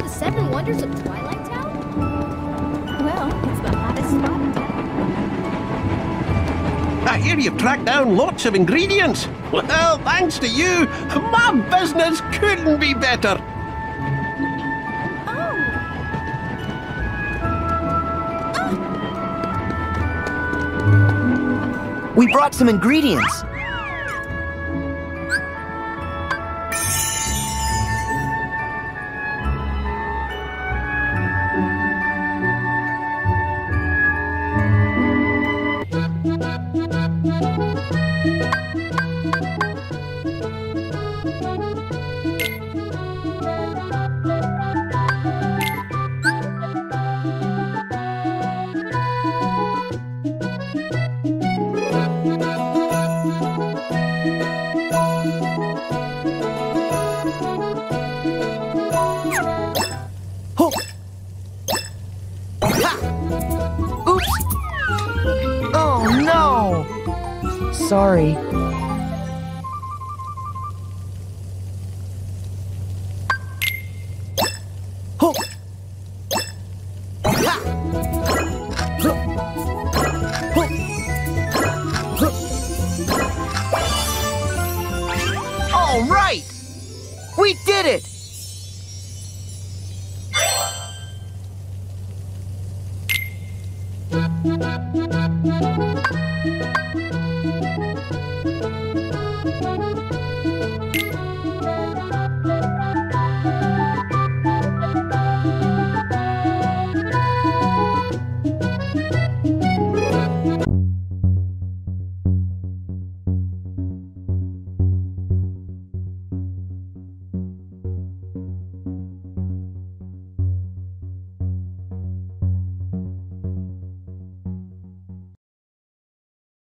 Seven Wonders of Twilight Town? Well, it's the hottest spot in town. I hear you've tracked down lots of ingredients. Well, thanks to you, my business couldn't be better. We brought some ingredients. Sorry. All right! We did it!